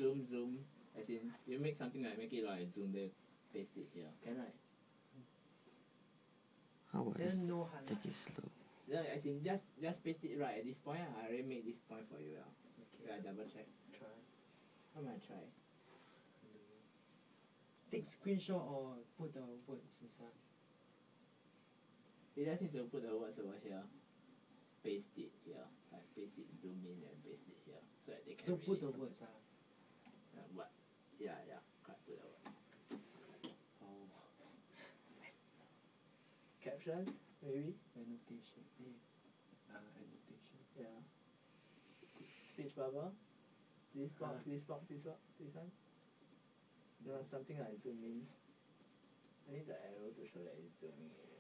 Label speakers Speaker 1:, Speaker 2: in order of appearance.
Speaker 1: zoom. As in, you make something like make it like zoom, then paste it here. Can right?
Speaker 2: How about
Speaker 3: There's
Speaker 2: this?
Speaker 3: no highlight.
Speaker 2: Take it slow.
Speaker 1: Yeah, as in just paste it right at this point. I already made this point for you. Okay, I double check.
Speaker 3: Try.
Speaker 1: How am I try?
Speaker 3: Take screenshot or put the words inside.
Speaker 1: You just need to put the words over here. Paste it here. Like paste it, zoom in and paste it here. So that they can
Speaker 3: So
Speaker 1: read
Speaker 3: put
Speaker 1: it.
Speaker 3: the words
Speaker 1: What? Yeah. Correct, put the words.
Speaker 3: Oh.
Speaker 1: Captions, maybe?
Speaker 3: Annotation. Annotation.
Speaker 1: Yeah. Speech bubble. This box. This one. You know, something like zoom in. I need the arrow to show that it's zooming in.